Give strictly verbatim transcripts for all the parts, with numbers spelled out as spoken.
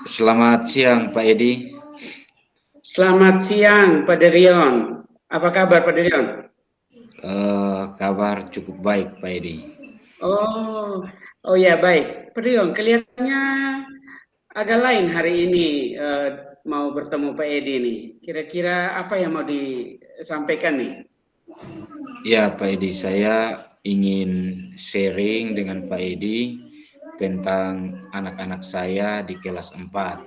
Selamat siang, Pak Edi. Selamat siang, Pak Derion. Apa kabar, Pak Derion? Uh, kabar cukup baik, Pak Edi. Oh, oh ya baik. Pak Derion, kelihatannya agak lain hari ini uh, mau bertemu Pak Edi nih. Kira-kira apa yang mau disampaikan nih? Ya, Pak Edi, saya ingin sharing dengan Pak Edi tentang anak-anak saya di kelas empat.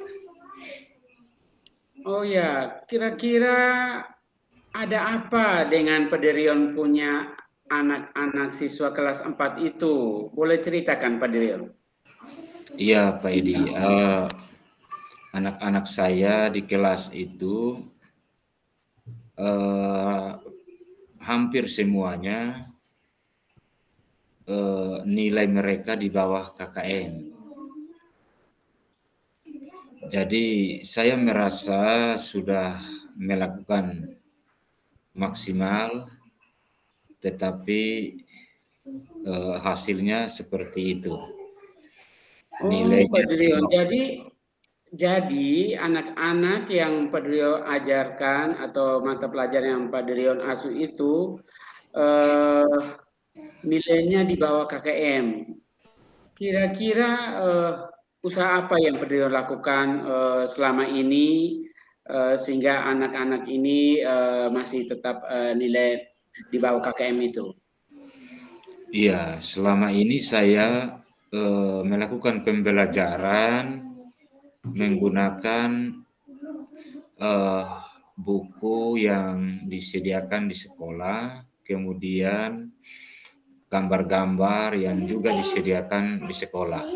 Oh ya, kira-kira ada apa dengan Pak Derion punya anak-anak siswa kelas empat itu? Boleh ceritakan, Pak Derion? Iya, Pak Edi. Uh, anak-anak saya di kelas itu uh, hampir semuanya uh, nilai mereka di bawah K K M. Jadi saya merasa sudah melakukan maksimal, tetapi uh, hasilnya seperti itu. Oh, Pak Derion. Jadi Jadi anak-anak yang Pak Derion ajarkan atau mata pelajaran yang Pak Derion asuh itu eh, nilainya di bawah K K M. Kira-kira eh, usaha apa yang Pak Derion lakukan eh, selama ini eh, sehingga anak-anak ini eh, masih tetap eh, nilai di bawah K K M itu? Iya, selama ini saya eh, melakukan pembelajaran menggunakan eh, buku yang disediakan di sekolah, kemudian gambar-gambar yang juga disediakan di sekolah.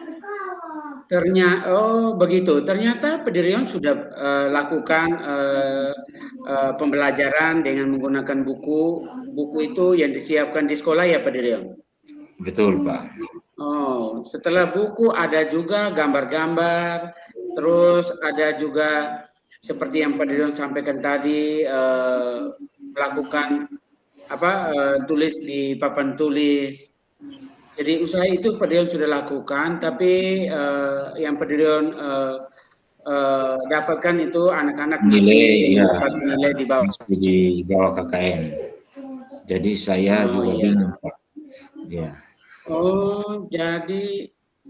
Ternyata, oh begitu. Ternyata Pak Derion sudah uh, lakukan uh, uh, pembelajaran dengan menggunakan buku. Buku itu yang disiapkan di sekolah ya Pak Derion? Betul, Pak. Oh, setelah buku ada juga gambar-gambar, terus ada juga seperti yang Pak Derion sampaikan tadi, uh, melakukan apa uh, tulis di papan tulis. Jadi usaha itu Pak Derion sudah lakukan, tapi uh, yang Pak Derion uh, uh, dapatkan itu anak-anak masih Nilai ya mendapat nilai di bawah. masih di bawah K K M. Jadi saya Oh juga iya. bingung, Pak. Ya. Oh, jadi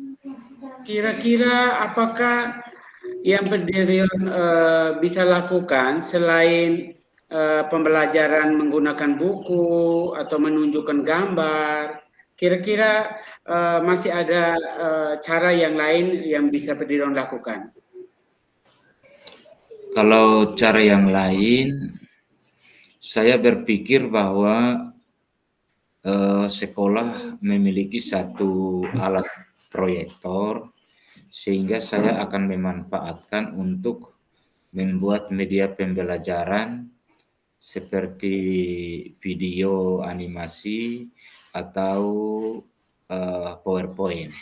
kira-kira apakah yang Pak Derion uh, bisa lakukan selain uh, pembelajaran menggunakan buku atau menunjukkan gambar? Kira-kira uh, masih ada uh, cara yang lain yang bisa Pak Derion lakukan? Kalau cara yang lain, saya berpikir bahwa eh, sekolah memiliki satu alat proyektor, sehingga saya akan memanfaatkan untuk membuat media pembelajaran seperti video animasi atau uh, PowerPoint.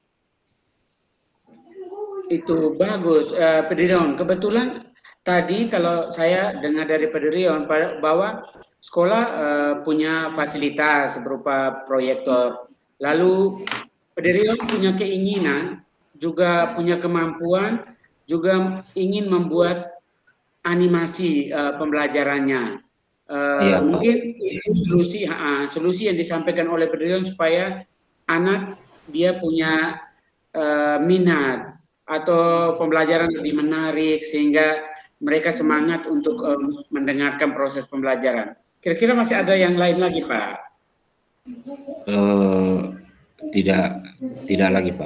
Itu bagus, uh, Pak Derion. Kebetulan tadi kalau saya dengar dari Pak Derion bahwa sekolah uh, punya fasilitas berupa proyektor. Lalu Pak Derion punya keinginan, juga punya kemampuan, juga ingin membuat animasi uh, pembelajarannya. Uh, Iya, Pak. mungkin itu solusi, uh, solusi yang disampaikan oleh Pak Derion supaya anak dia punya uh, minat atau pembelajaran lebih menarik sehingga mereka semangat untuk um, mendengarkan proses pembelajaran. Kira-kira masih ada yang lain lagi, Pak? Uh, tidak, tidak lagi, Pak.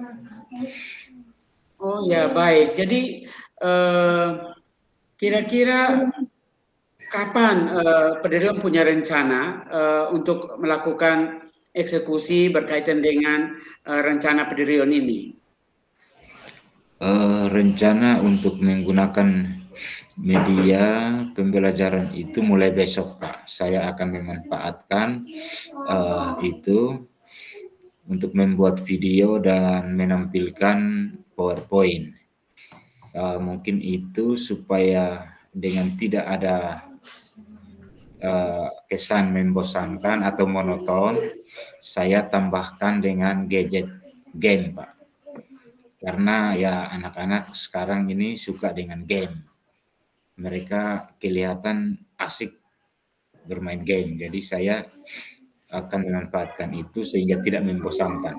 Oh ya, baik. Jadi uh, kira-kira kapan uh, Pak Derion punya rencana uh, untuk melakukan eksekusi berkaitan dengan uh, rencana Pak Derion ini? Uh, rencana untuk menggunakan media pembelajaran itu mulai besok, Pak. Saya akan memanfaatkan uh, itu untuk membuat video dan menampilkan PowerPoint. Uh, mungkin itu supaya dengan tidak ada uh, kesan membosankan atau monoton, saya tambahkan dengan gadget game, Pak. karena ya anak-anak sekarang ini suka dengan game. Mereka kelihatan asik bermain game, jadi saya akan memanfaatkan itu sehingga tidak membosankan.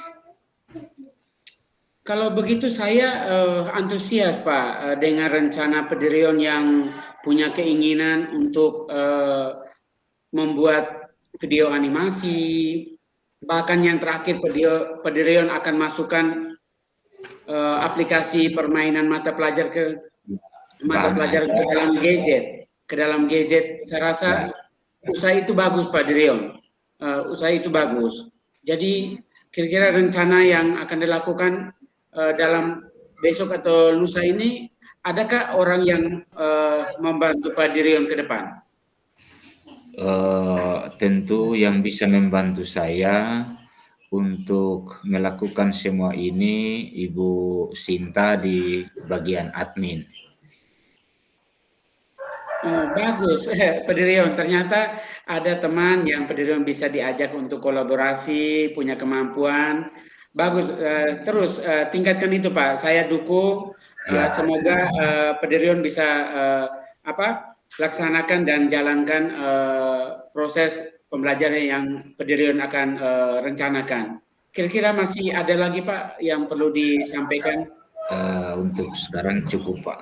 Kalau begitu saya uh, antusias Pak uh, dengan rencana Pedirion yang punya keinginan untuk uh, membuat video animasi, bahkan yang terakhir Pedirion akan masukkan uh, aplikasi permainan mata pelajar ke mata pelajaran ke dalam gadget, ke dalam gadget. Saya rasa usaha itu bagus Pak Dirion, uh, usaha itu bagus. Jadi kira-kira rencana yang akan dilakukan uh, dalam besok atau lusa ini, adakah orang yang uh, membantu Pak Dirion ke depan? Uh, tentu yang bisa membantu saya untuk melakukan semua ini Ibu Sinta di bagian admin. Oh, bagus, Pedirion. Ternyata ada teman yang Pedirion bisa diajak untuk kolaborasi, punya kemampuan. Bagus, uh, terus uh, tingkatkan itu Pak. Saya dukung. Uh, ya. Semoga uh, Pedirion bisa uh, apa laksanakan dan jalankan uh, proses pembelajaran yang Pedirion akan uh, rencanakan. Kira-kira masih ada lagi Pak yang perlu disampaikan? Uh, untuk sekarang cukup Pak.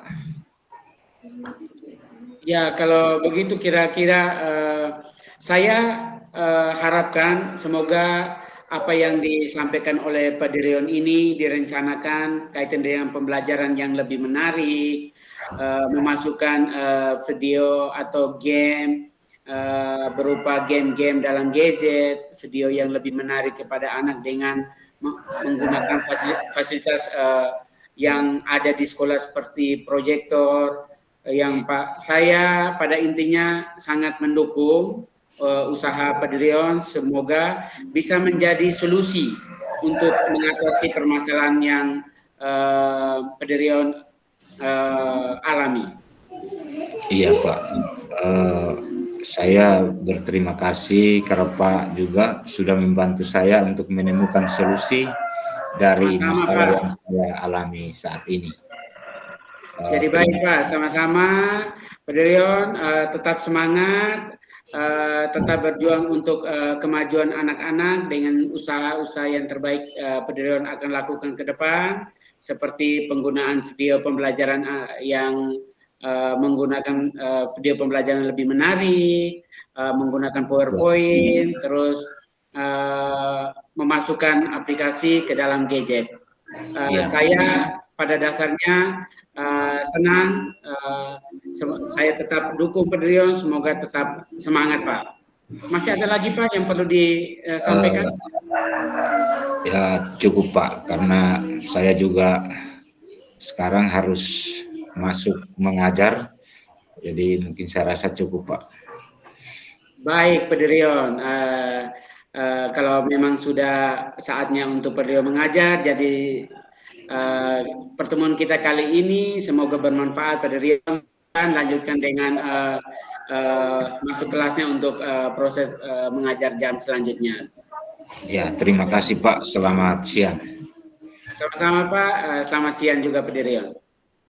Ya, kalau begitu kira-kira uh, saya uh, harapkan semoga apa yang disampaikan oleh Pak Dirion ini direncanakan kaitan dengan pembelajaran yang lebih menarik, uh, memasukkan uh, video atau game uh, berupa game-game dalam gadget, video yang lebih menarik kepada anak dengan menggunakan fasilitas uh, yang ada di sekolah seperti proyektor. Yang Pak saya pada intinya sangat mendukung uh, usaha Pak Dirion, semoga bisa menjadi solusi untuk mengatasi permasalahan yang uh, Pak Dirion uh, alami. Iya Pak, uh, saya berterima kasih karena Pak juga sudah membantu saya untuk menemukan solusi dari Sama-sama, masalah Pak. yang saya alami saat ini. Jadi baik Pak, sama-sama Pak Dirion uh, tetap semangat, uh, tetap berjuang untuk uh, kemajuan anak-anak dengan usaha-usaha yang terbaik uh, Pak Dirion akan lakukan ke depan, seperti penggunaan video pembelajaran uh, yang uh, menggunakan uh, video pembelajaran lebih menarik, uh, menggunakan PowerPoint, terus uh, memasukkan aplikasi ke dalam gadget. Uh, ya. Saya pada dasarnya Uh, senang, uh, saya tetap dukung Pak Dirion, semoga tetap semangat Pak. Masih ada lagi Pak yang perlu disampaikan? Uh, ya cukup Pak, karena saya juga sekarang harus masuk mengajar, jadi mungkin saya rasa cukup Pak. Baik Pak Dirion, uh, uh, kalau memang sudah saatnya untuk Pak Dirion mengajar, jadi Uh, pertemuan kita kali ini semoga bermanfaat pada Dirion, dan lanjutkan dengan uh, uh, masuk kelasnya untuk uh, proses uh, mengajar jam selanjutnya. Ya, terima kasih Pak. Selamat siang. Sama-sama Pak. Uh, selamat siang juga Pak Dirion.